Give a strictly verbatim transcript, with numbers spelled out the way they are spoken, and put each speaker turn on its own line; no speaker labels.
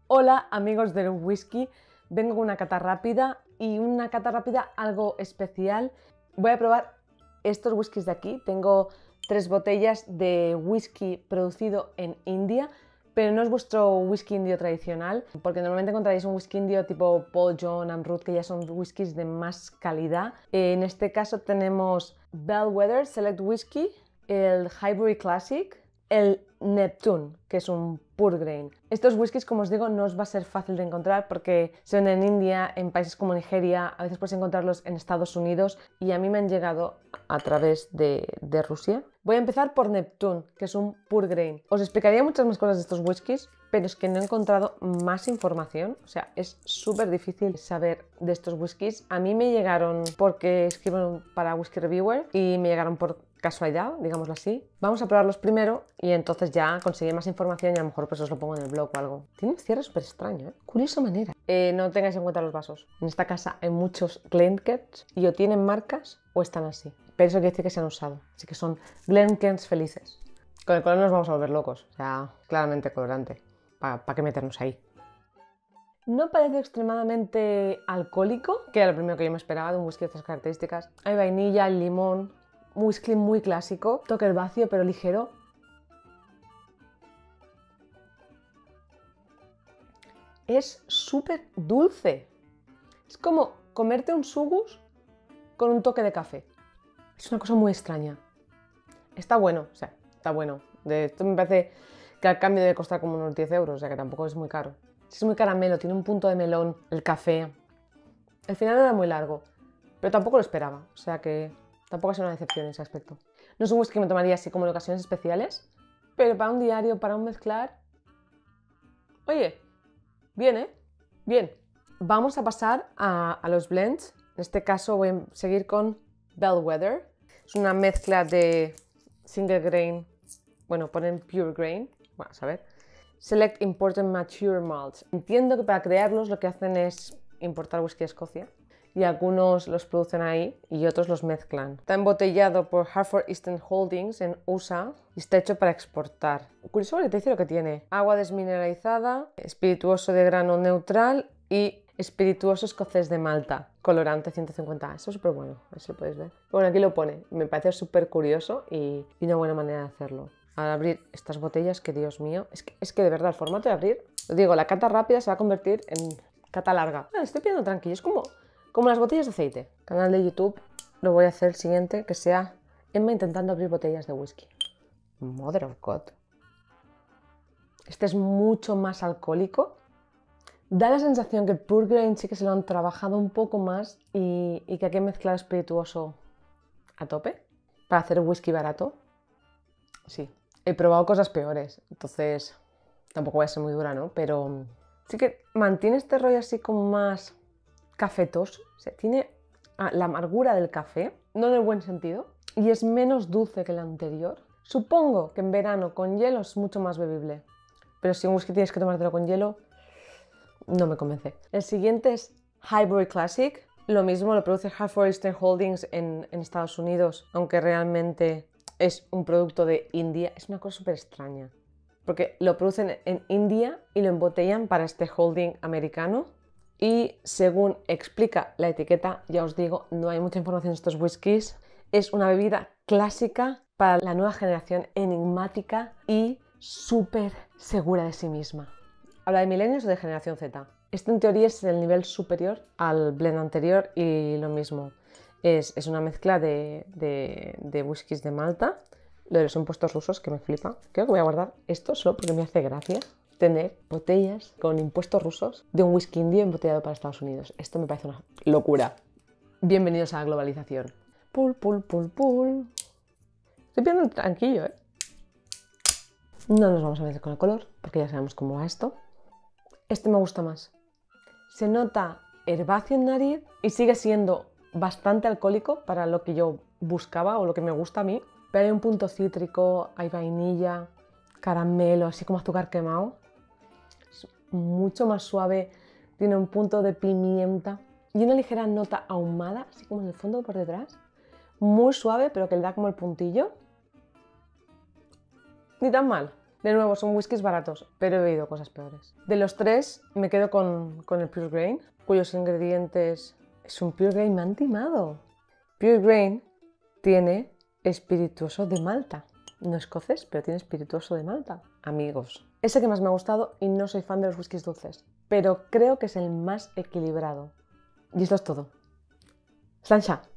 Hola amigos del whisky, vengo con una cata rápida y una cata rápida algo especial. Voy a probar estos whiskies de aquí. Tengo tres botellas de whisky producido en India, pero no es vuestro whisky indio tradicional, porque normalmente encontraréis un whisky indio tipo Paul John, Amrut, que ya son whiskies de más calidad. En este caso tenemos Bellwether Select Whisky, el Highbury Classic, el Neptune, que es un pure grain. Estos whiskies, como os digo, no os va a ser fácil de encontrar porque se venden en India, en países como Nigeria, a veces puedes encontrarlos en Estados Unidos y a mí me han llegado a través de, de Rusia. Voy a empezar por Neptune, que es un pure grain. Os explicaría muchas más cosas de estos whiskies, pero es que no he encontrado más información. O sea, es súper difícil saber de estos whiskies. A mí me llegaron porque escribo para Whisky Reviewer y me llegaron por casualidad, digámoslo así. Vamos a probarlos primero y entonces ya conseguir más información y a lo mejor pues os lo pongo en el blog o algo. Tiene un cierre súper extraño, ¿eh? Curiosa manera. Eh, no tengáis en cuenta los vasos. En esta casa hay muchos Glencairns y o tienen marcas o están así. Pero eso quiere decir que se han usado. Así que son Glencairns felices. Con el color nos vamos a volver locos. O sea, claramente colorante. ¿Para pa qué meternos ahí? No parece extremadamente alcohólico, que era lo primero que yo me esperaba de un whisky de estas características. Hay vainilla, limón, un whisky muy clásico, toque herbáceo pero ligero. Es súper dulce. Es como comerte un sugus con un toque de café. Es una cosa muy extraña. Está bueno, o sea, está bueno. De esto me parece que al cambio debe costar como unos diez euros, o sea que tampoco es muy caro. Es muy caramelo, tiene un punto de melón, el café. El final no era muy largo, pero tampoco lo esperaba, o sea que tampoco ha sido una decepción en ese aspecto. No es un whisky que me tomaría así como en ocasiones especiales, pero para un diario, para un mezclar... Oye, bien, ¿eh? Bien. Vamos a pasar a, a los blends. En este caso voy a seguir con Bellwether. Es una mezcla de single grain, bueno, ponen pure grain, vamos a ver. Select Important Mature Malts. Entiendo que para crearlos lo que hacen es importar whisky de Escocia y algunos los producen ahí y otros los mezclan. Está embotellado por Hartford Eastern Holdings en U S A y está hecho para exportar. Curioso que te dice lo que tiene. Agua desmineralizada, espirituoso de grano neutral y espirituoso escocés de malta. Colorante ciento cincuenta. Eso es súper bueno, a ver si lo podéis ver. Bueno, aquí lo pone. Me parece súper curioso y, y una buena manera de hacerlo. Al abrir estas botellas, que Dios mío, es que, es que de verdad el formato de abrir, lo digo, la cata rápida se va a convertir en cata larga. Ah, estoy pidiendo tranquilo, es como, como las botellas de aceite. Canal de YouTube, lo voy a hacer el siguiente, que sea Emma intentando abrir botellas de whisky. Mother of God. Este es mucho más alcohólico. Da la sensación que el pure grain sí que se lo han trabajado un poco más y, y que aquí he mezclado espirituoso a tope para hacer whisky barato. Sí. He probado cosas peores, entonces tampoco voy a ser muy dura, ¿no? Pero sí que mantiene este rollo así como más cafetoso. O sea, tiene la amargura del café, no en el buen sentido, y es menos dulce que el anterior. Supongo que en verano con hielo es mucho más bebible, pero si un whisky tienes que tomártelo con hielo, no me convence. El siguiente es Highbury Classic. Lo mismo lo produce Hartford Eastern Holdings en, en Estados Unidos, aunque realmente es un producto de India. Es una cosa súper extraña, porque lo producen en India y lo embotellan para este holding americano. Y según explica la etiqueta, ya os digo, no hay mucha información de estos whiskies. Es una bebida clásica para la nueva generación, enigmática y súper segura de sí misma. ¿Habla de millennials o de generación Z? Este en teoría es el nivel superior al blend anterior y lo mismo. Es, es una mezcla de, de, de whiskies de Malta, lo de los impuestos rusos, que me flipa. Creo que voy a guardar esto solo porque me hace gracia tener botellas con impuestos rusos de un whisky indio embotellado para Estados Unidos. Esto me parece una locura. Bienvenidos a la globalización. Pul, pul, pul, pul. Estoy pidiendo tranquilo, ¿eh? No nos vamos a meter con el color porque ya sabemos cómo va esto. Este me gusta más. Se nota herbáceo en nariz y sigue siendo bastante alcohólico para lo que yo buscaba o lo que me gusta a mí. Pero hay un punto cítrico, hay vainilla, caramelo, así como azúcar quemado. Es mucho más suave, tiene un punto de pimienta y una ligera nota ahumada, así como en el fondo por detrás. Muy suave, pero que le da como el puntillo. Ni tan mal. De nuevo, son whiskies baratos, pero he bebido cosas peores. De los tres, me quedo con, con el Pure Grain, cuyos ingredientes... Es un Pure Grain, me han timado. Pure Grain tiene espirituoso de Malta. No escocés, pero tiene espirituoso de Malta. Amigos. Es el que más me ha gustado y no soy fan de los whiskies dulces, pero creo que es el más equilibrado. Y esto es todo. Sláinte!